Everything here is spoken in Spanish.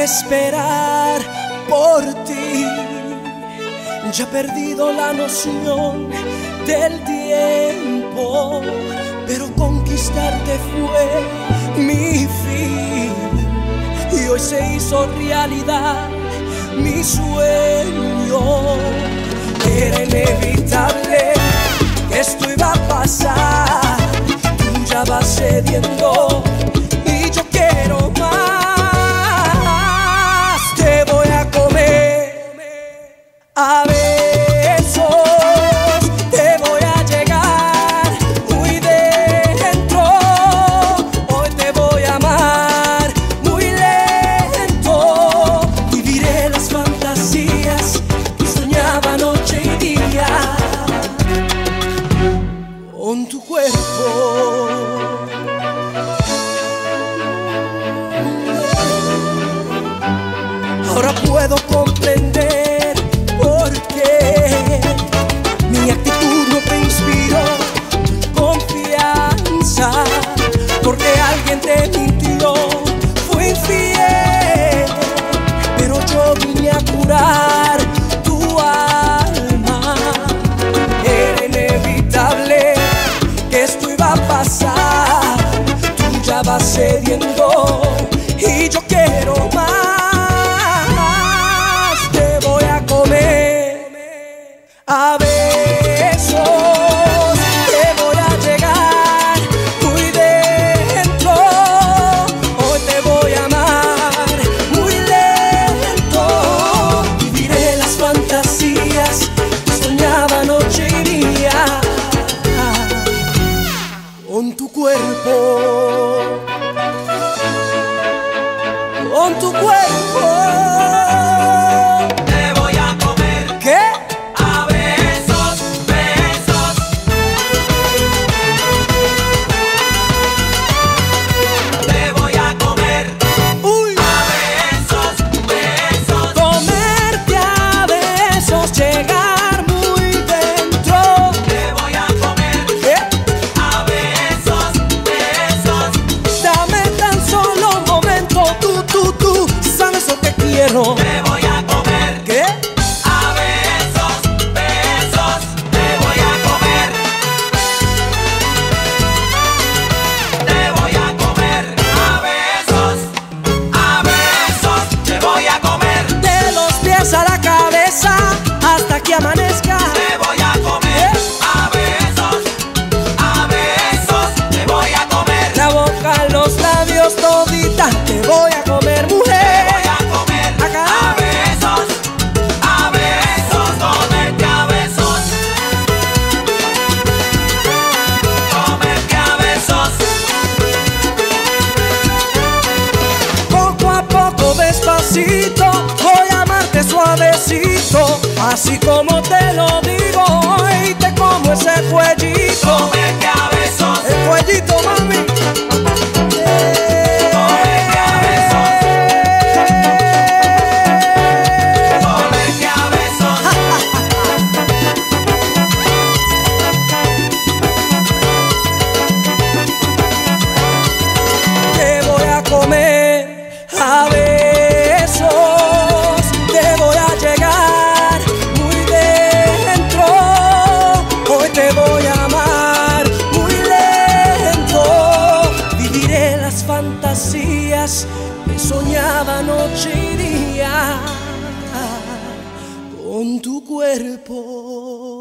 esperar por ti. Ya he perdido la noción del tiempo, pero conquistarte fue mi fin. Y hoy se hizo realidad mi sueño. Era inevitable que esto iba a pasar. Tú ya vas cediendo y yo quiero más. Te voy a comer a besos, te voy a llegar muy dentro. Hoy te voy a amar muy lento. Viviré las fantasías que soñaba noche y día con tu cuerpo. Ahora puedo comprender por qué mi actitud no te inspiró confianza, porque alguien te mintió, fue infiel, pero yo vine a curar tu alma. Era inevitable que esto iba a pasar. Tú ya vas cediendo y yo quiero más. A besos te voy a llegar muy dentro. Hoy te voy a amar muy lento. Viviré las fantasías que soñaba noche y día con tu cuerpo, con tu cuerpo. Te voy a comer. ¿Qué? A besos, besos, te voy a comer. Te voy a comer. A besos, te voy a comer. De los pies a la cabeza hasta que amanezca. Te voy a comer. A besos, te voy a comer. La boca, los labios, todita, te voy a comer, mujer. Voy a amarte suavecito, así como te lo digo, y te como ese cuellito. Comerte a besos, el cuellito, mami. Comerte a besos, comerte a besos. Te voy a comer a ver. Fantasías que soñaba noche y día con tu cuerpo.